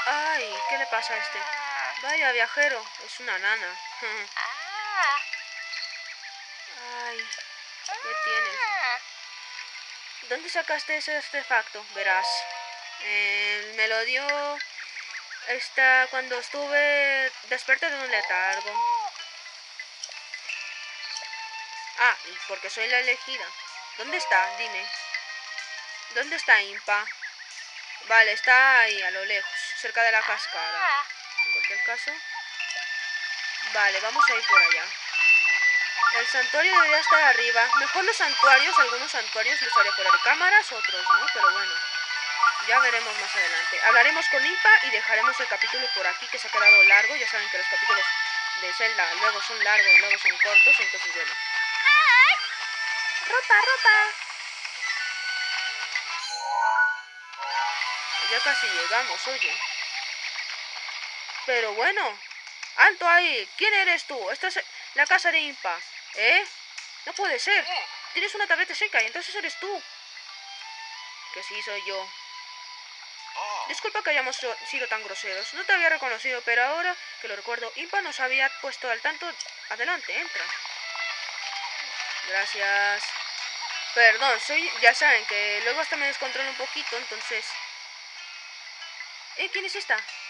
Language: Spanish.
Ay, ¿qué le pasa a este? Vaya, viajero, es una nana. Ay, ¿qué tienes? ¿Dónde sacaste ese artefacto? Verás. Me lo dio cuando estuve despierta de un letargo. Ah, y porque soy la elegida. ¿Dónde está? Dime. ¿Dónde está Impa? Vale, está ahí a lo lejos, cerca de la cascada. En cualquier caso. Vale, vamos a ir por allá. El santuario debería estar arriba. Mejor los santuarios, algunos santuarios los haré fuera de cámaras, otros no, pero bueno. Ya veremos más adelante. Hablaremos con Impa y dejaremos el capítulo por aquí, que se ha quedado largo. Ya saben que los capítulos de Zelda luego son largos, luego son cortos, entonces bueno. ¡Ropa, ropa! Ya casi llegamos, oye. Pero bueno. ¡Alto ahí! ¿Quién eres tú? Esta es la casa de Impa. ¿Eh? No puede ser. Tienes una tableta seca y entonces eres tú. Que sí, soy yo. Disculpa que hayamos sido tan groseros. No te había reconocido, pero ahora que lo recuerdo, Impa nos había puesto al tanto. Adelante, entra. Gracias. Perdón, ya saben que luego hasta me descontrolo un poquito, entonces... ¿Quién es esta?